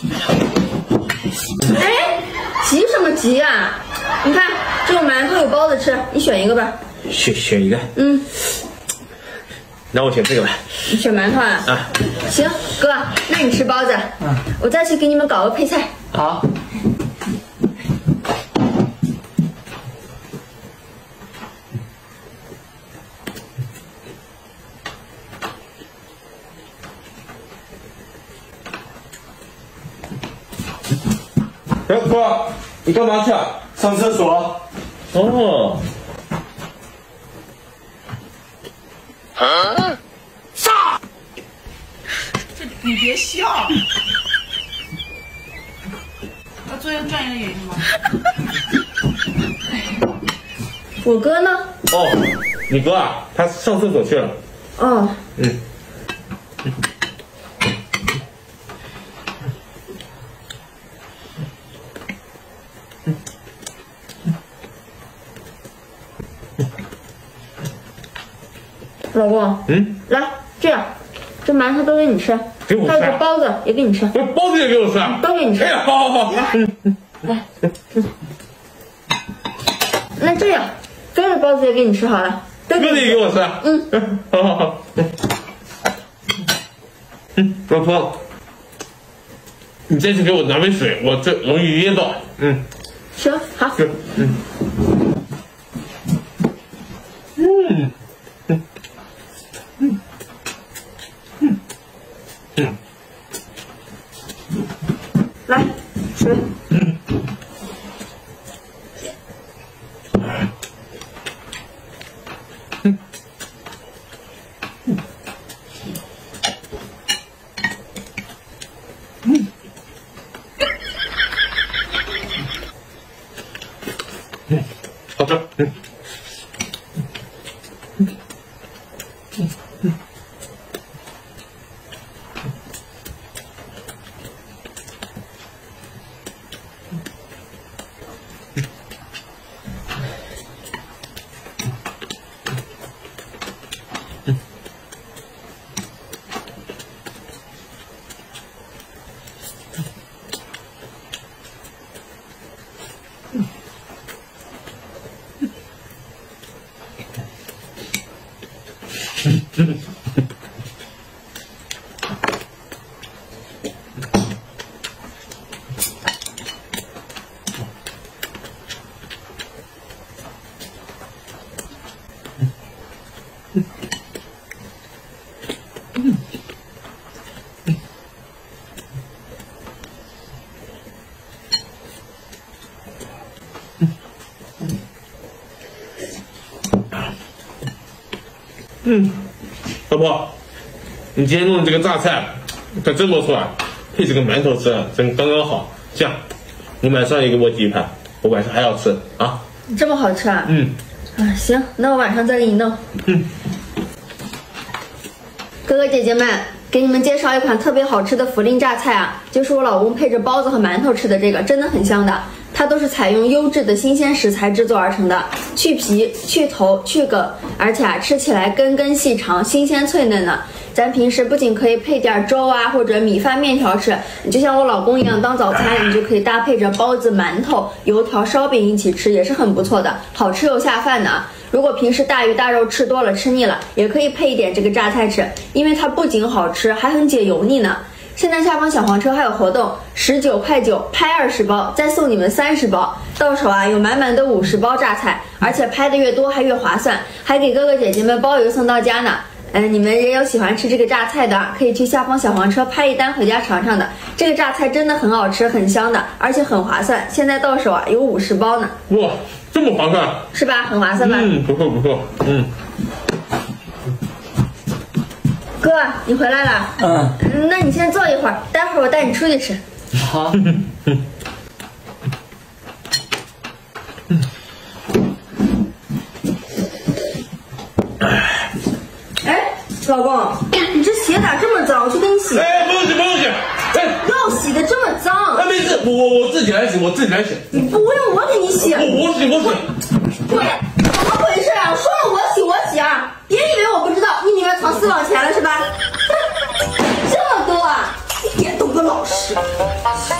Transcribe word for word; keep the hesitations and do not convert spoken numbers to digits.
哎，急什么急啊？你看，这有馒头有包子吃，你选一个吧。 选选一个。嗯。那我选这个吧。 你选馒头啊？啊。行，哥，那你吃包子。嗯。我再去给你们搞个配菜。 好。 哎，哥，你干嘛去啊？ 上厕所。 哦。 啊！上！这你别笑。要做一个专业的演员吗？ 我哥呢？ 哦，你哥啊，他上厕所去了。 哦。 嗯。 老公，嗯，来，这样，这馒头都给你吃， 给我吃， 还有这包子也给你吃， 这包子也给我吃， 都给你吃。 哎呀，好好好， 来，来，嗯，那这样，哥的包子也给你吃好了， 哥的也给我吃， 嗯， 好好好，嗯，老婆，你再去给我拿杯水，我这容易噎到，嗯， 行，好， 嗯，嗯。 来，水。嗯。 嗯。嗯。好吃。嗯。嗯。嗯。嗯。嗯，老婆，你今天弄的这个榨菜可真不错啊，配这个馒头吃，真刚刚好。这样，你晚上也给我挤一盘，我晚上还要吃啊。 这么好吃啊？ 嗯。 啊，行，那我晚上再给你弄。 嗯。 哥哥姐姐们，给你们介绍一款特别好吃的涪陵榨菜啊，就是我老公配着包子和馒头吃的这个，真的很香的。它都是采用优质的新鲜食材制作而成的，去皮、去头、去梗，而且啊吃起来根根细长，新鲜脆嫩呢。咱平时不仅可以配点粥啊或者米饭面条吃，你就像我老公一样当早餐，你就可以搭配着包子、馒头、油条、烧饼一起吃，也是很不错的，好吃又下饭的啊。如果平时大鱼大肉吃多了吃腻了，也可以配一点这个榨菜吃，因为它不仅好吃，还很解油腻呢。现在下方小黄车还有活动，十九块九拍二十包，再送你们三十包，到手啊有满满的五十包榨菜，而且拍的越多还越划算，还给哥哥姐姐们包邮送到家呢。嗯，你们也有喜欢吃这个榨菜的，可以去下方小黄车拍一单回家尝尝的。这个榨菜真的很好吃，很香的，而且很划算。现在到手啊有五十包呢。 哇，这么划算， 是吧？很划算吧？ 嗯，不错不错，嗯。 哥，你回来了。嗯。那你先坐一会儿，待会儿我带你出去吃。 好。 哎，老公，你这鞋咋这么脏？我去给你洗。 哎，不用洗，不用洗。哎， 要洗的这么脏。 哎，没事，我我我自己来洗，我自己来洗。 你不用我给你洗。 我我洗，我洗。 对，怎么回事啊？我说了我洗我洗啊！别以为我不知道，你里面藏私房钱了是吧？这么多啊！一点都不可老实。